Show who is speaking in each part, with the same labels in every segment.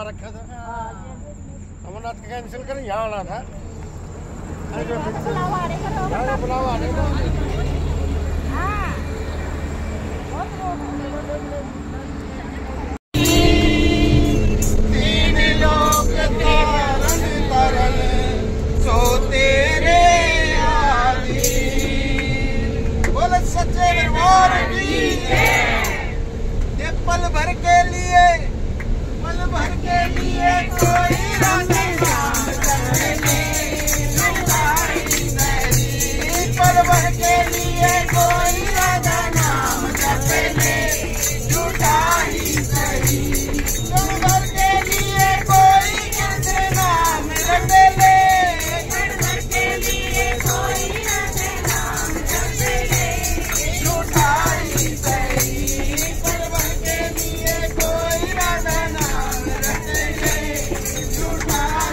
Speaker 1: रखा था। अमरनाथ का कैंसिल करें, यहाँ आना था। बुलावा आने को
Speaker 2: पल भर के लिए कोई राधे नाम जपने, पल भर के लिए कोई राधा नाम जपने, झूठा ही सही। पल भर के लिए कोई कैसे नाम रट ले, पल भर के लिए कोई राधे नाम जपने, झूठा ही सही। कोई राधा नाम रट ले, झूठा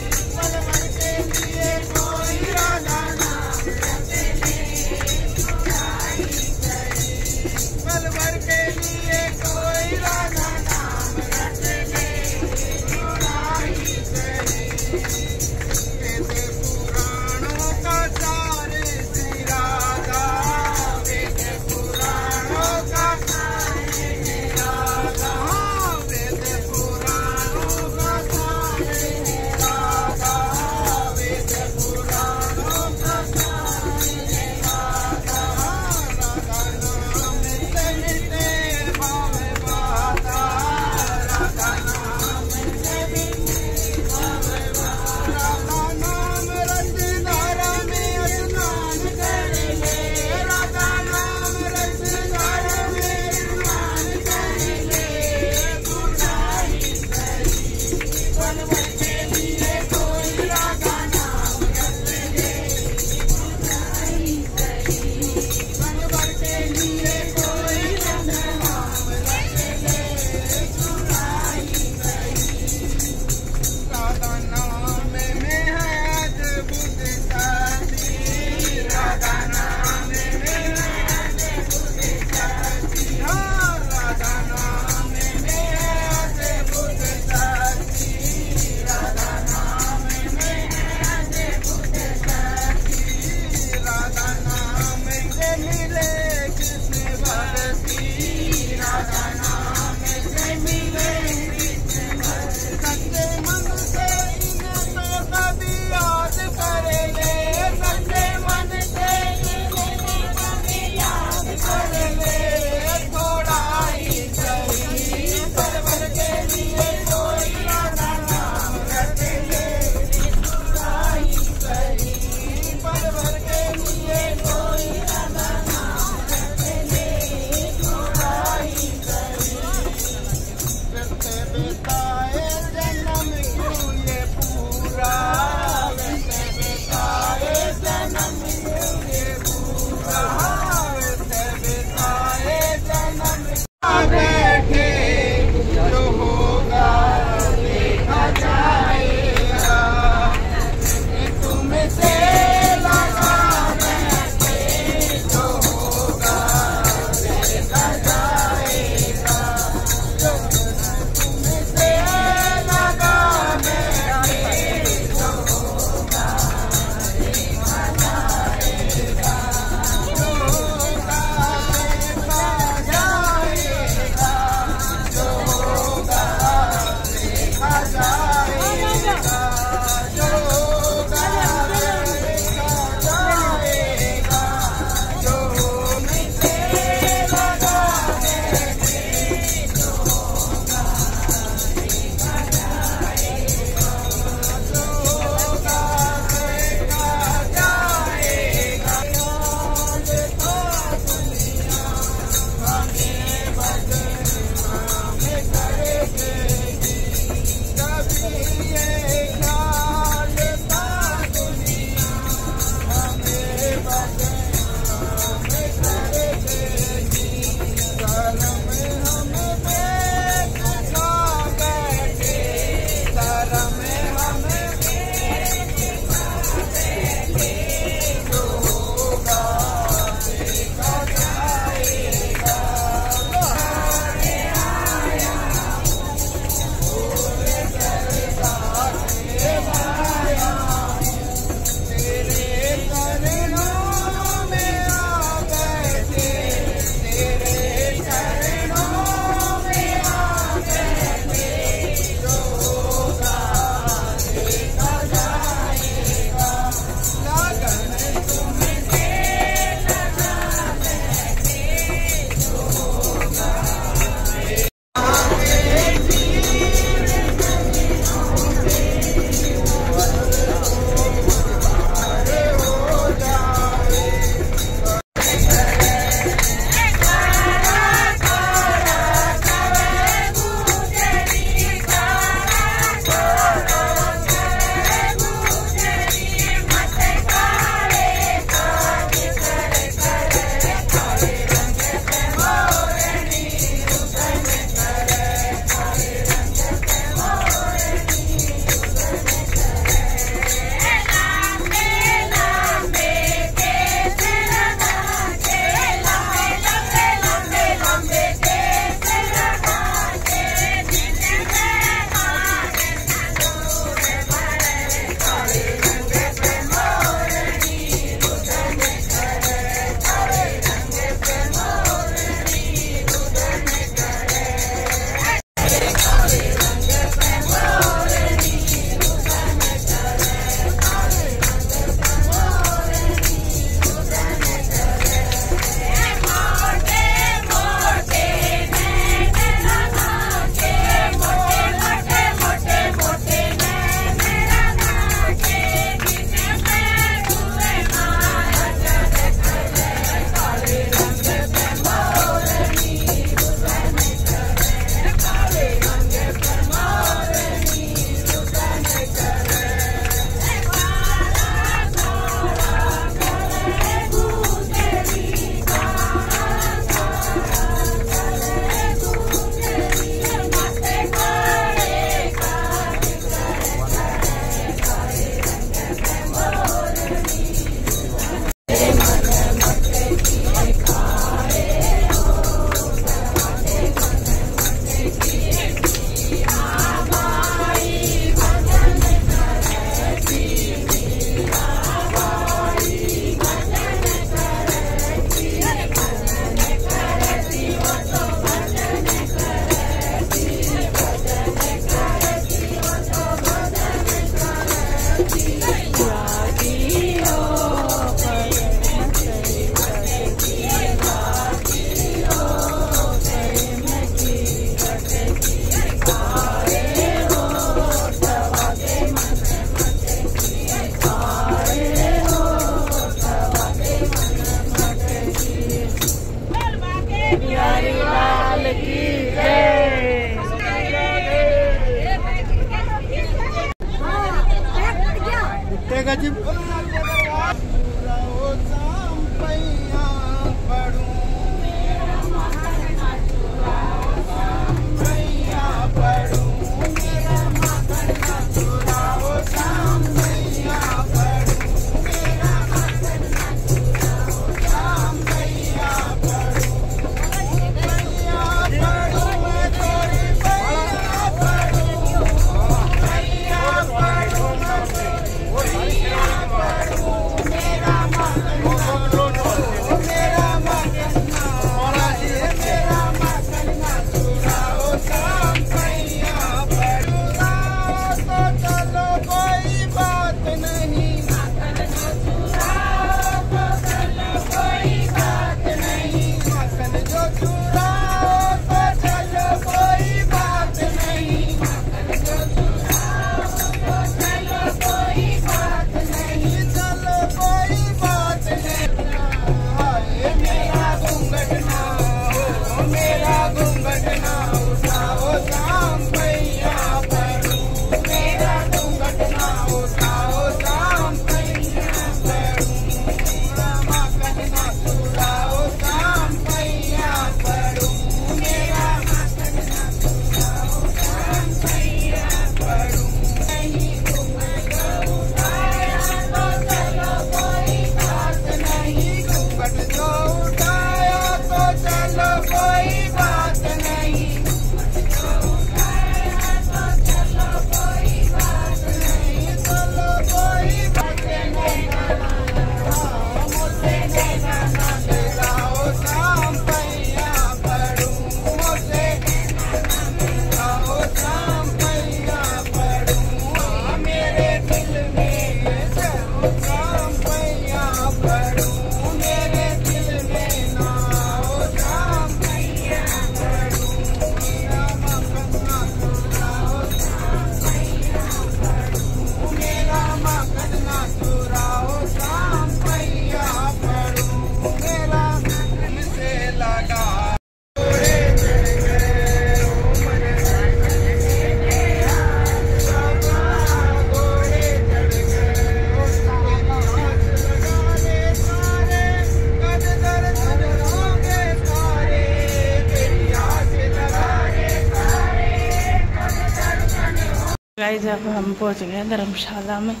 Speaker 3: गाइस अब हम पहुंच गए धर्मशाला में,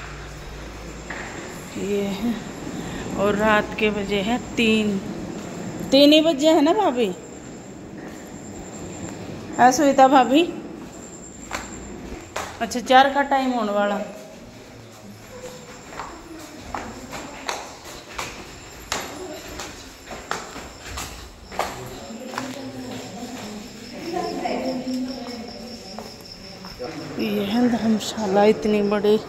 Speaker 3: ये है, और रात के बजे हैं 3 ही बजे है ना भाभी? है सुनीता भाभी? अच्छा 4 का टाइम होने वाला। ये है धर्मशाला इतनी बड़ी।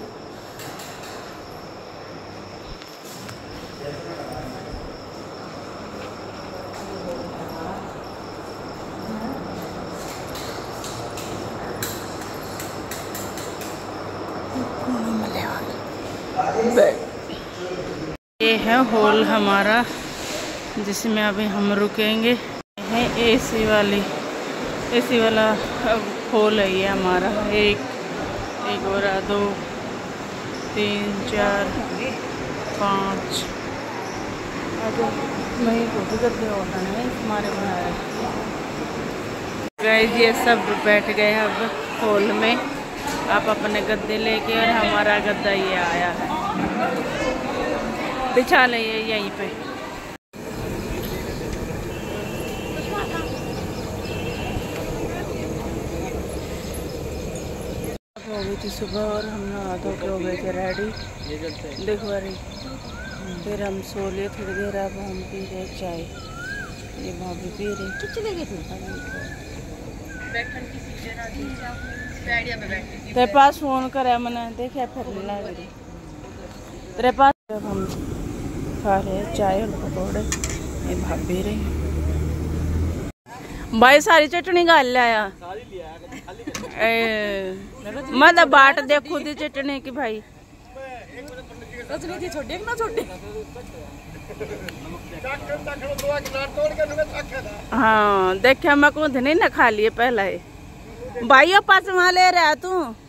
Speaker 3: ये है हॉल हमारा जिसमें अभी हम रुकेंगे। है एसी वाला हॉल है ये हमारा। 1 और 2 3 4 5 नहीं फोटो करते होता है हमारे बनाया। गाइस ये सब बैठ गए अब हॉल में, आप अपने गद्दे लेके, और हमारा गद्दा ये आया है, बिछा ले यहीं पे। हो गई थी सुबह और हम नहा धो के हो गए थे रेडी। देखो अरे फिर हम सो लिए थोड़ी देर। अब हम पी रहे चाय, ये भाभी पी रही। चले गए तेरे पास फोन करा मैंने, देखे फिर तेरे पास। अब हम खा रहे चाय और पकौड़े, ये भाभी रही। भाई सारी चटनी गाल लाया, मतलब बाट दे खुद ही चटनी की भाई। हाँ देखा मैं खुद नहीं ना खा लिए पहला ही। भाई पास वहाँ ले रहा तू।